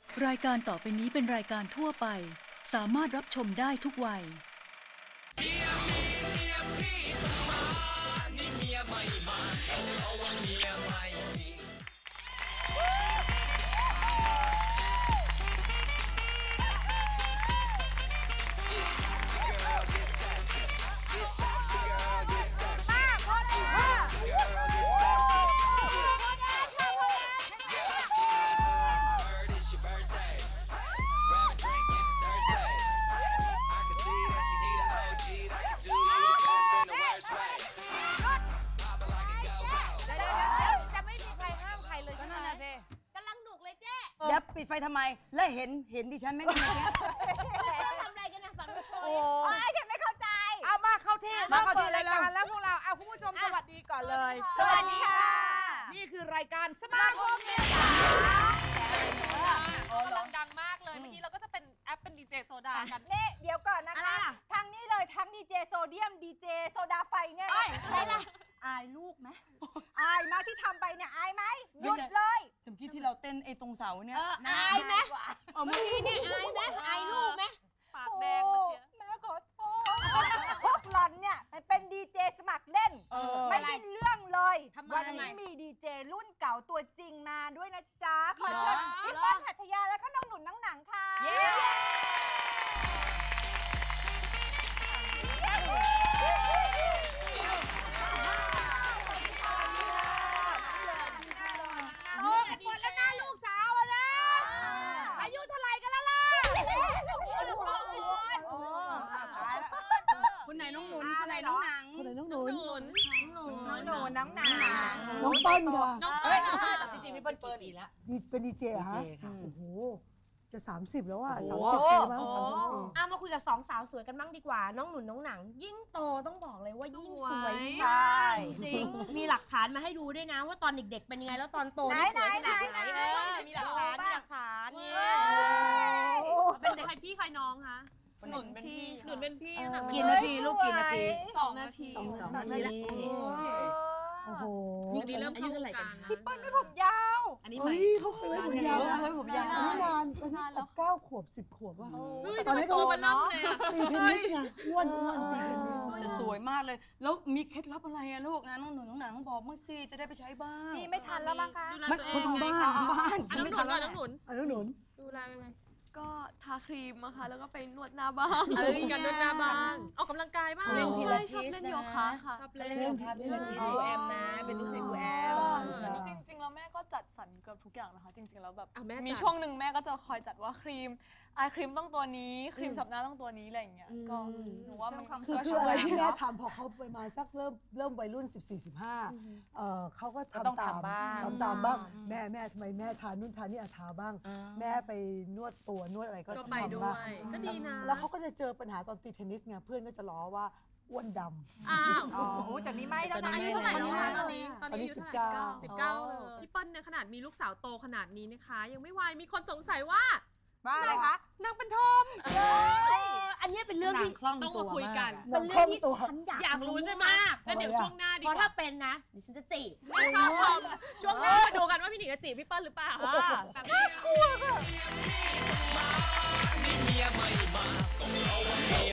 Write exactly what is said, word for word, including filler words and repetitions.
รายการต่อไปนี้เป็นรายการทั่วไปสามารถรับชมได้ทุกวัยเมียมีเมียพี่ต้องมานี่เมียไม่มาเพราะว่าเมียไม่มีเดี๋ยวปิดไฟทำไมแล้วเห็นเห็นดิฉันไหมเนี่ยทำอะไรกันนะฝังโชยโอ้ยฉันไม่เข้าใจเอามาเข้าที่มาเข้าที่รายการแล้วพวกเราเอาคุณผู้ชมสวัสดีก่อนเลยสวัสดีค่ะนี่คือรายการสมาคมเนี่ยกำลังดังมากเลยเมื่อกี้เราก็จะเป็นแอปเป็นดีเจโซดากันนี่เดี๋ยวก่อนนะคะทั้งนี้เลยทั้งดีเจโซเดียมดีเจโซดาไฟเนี่ยใช่ละอายลูกไหมอายมากที่ทำไปเนี่ยอายไหมหยุดเลยจำคิดที่เราเต้นไอ้ตรงเสาเนี่ยอายไหมเออเมื่อกี้เนี่ยอายไหมอายลูกไหมปากแดงมาเชียร์แม่ขอโทษพวกหล่อนเนี่ยเป็นดีเจสมัครเล่นไม่ได้เรื่องเลยวันนี้มีดีเจรุ่นเก่าตัวจริงมาด้วยนะจ๊ะขอเชิญพี่เปิ้ลหัตถยาแล้วก็น้องหนุนน้องหนังค่ะโตกันหมดแล้วนะลูกสาวอะนะอายุเท่าไหร่กันแล้วล่ะคุณไหนน้องหนุนคุณไหนน้องหนังคนไหนน้องหนุนหนุนน้องหนุนน้องหนังน้องเปิ้ลค่ะน้องเฮ้เปิ้ยลจริงๆพี่เปิ้ลกี่ปีแล้วดีเป็นดีเจเหรอฮะดีเจค่ะโอ้โหจะสามสิบแล้วอ่ะโอ้สามโหสิบปีมั้งสามสิบปีเอามาคุยกับสองสาวสวยกันบ้างดีกว่า น้องหนุนน้องหนัง ยิ่งโตต้องบอกเลยว่ายิ่งสวยใช่จริงมีหลักฐานมาให้ดูด้วยนะ ว่าตอนเด็กๆเป็นยังไงแล้วตอนโตนี่สวยขนาดไหนไหนเอไหนอมีหลักฐานมีหลักฐานเนี่ยเป็นใครพี่ใครน้องคะหนุนเป็นพี่หนุนเป็นพี่หนังกี่นาทีลูกกี่นาทีสองนาทีสองนาทีละโอ้โหนี่ดีเริ่มเข้าวงการนะพี่เปิ้ลไม่ผมยาวอันนี้เฮ้ยเขาเคยไว้ผมยาวนะเฮ้ยผมยาวอันนี้นานอันนี้แบบเก้าขวบสิบขวบว่ะเฮ้ยตอนนี้ก็โตมันเริ่มเลยอะตีเทนนิสไงอ้วนอ้วนตีเทนนิสแต่สวยมากเลย แล้วมีเคล็ดลับอะไรอะลูกนะน้องหนุนน้องหนังบอกมาสิจะได้ไปใช้บ้างนี่ไม่ทันแล้วมั้งคะดูแลไม่ตัวเองคนทางบ้านทางบ้านอ่ะน้องหนุนก่อนน้องหนุนอันน้องหนุนดูแลยังไงก็ทาครีมอะค่ะแล้วก็ไปนวดหน้าบ้างเอ้ยกันด้วยหน้าบ้างออกกำลังกายบ้างเล่นใช่พิลาชอบทิสเล่นนะโยคะค่ะชอบเล่นเล่นพิลาทิสครูแอมนะเป็นลูกศิษย์ครูแอมจริงๆแล้วแม่ก็จัดสรรเกือบทุกอย่างนะคะ จริงๆแล้วแบบอ่ะแม่จัดมีช่วงหนึ่งแม่ก็จะคอยจัดว่าครีมอายครีมต้องตัวนี้ครีมสับหน้าต้องตัวนี้อะไรอย่างเงี้ยก็หนูว่ามันคือก็คือช่วยอะไรที่แม่เนาะทำพอเขาไปมาสักเริ่มเริ่มวัยรุ่นสิบสี่สิบห้าเออเขาก็ก็ต้องทำตามทำบ้างทำตามบ้างแม่แม่ทำไมแม่ทานนู่นทานนี่อาทาบ้าง แม่ไปนวดตัวนวดอะไรก็ก็ไปด้ทำวบ้างยก็ดีนะแล้วเขาก็จะเจอปัญหาตอนตีเทนนิสไงเพื่อนก็จะล้อว่าอ้วนดำอ้าวอ๋อแต่นี้ไม่แล้วนะอายุเท่าไหร่แล้วคะตอนนี้ตอนตอนนี้นี้อายุสิบเท่าไหร่เก้าสิบเก้าพี่เปิ้ลเนี่ยขนาดมีลูกสาวโตขนาดนี้นะคะ ยังไม่วายมีคนสงสัยว่าว่าอะไรคะนางเป็นทอมเอออันนี้เป็นเรื่องนางที่คล่องต้องตัวมาคุยกันมากเป็นเรื่องที่ตัวฉันอยากอยากรู้ใช่ไหมมากแล้วเดี๋ยวช่วงหน้าดีเพกราะว่าถ้าเป็นนะดิฉันจะจีบไม่ชอบทอมช่วงหน้ามาดูกันว่าพี่หนิงจะจีบพี่เปิ้ลหรือเปล่าอ่าแบบนี้กลัวค่ะ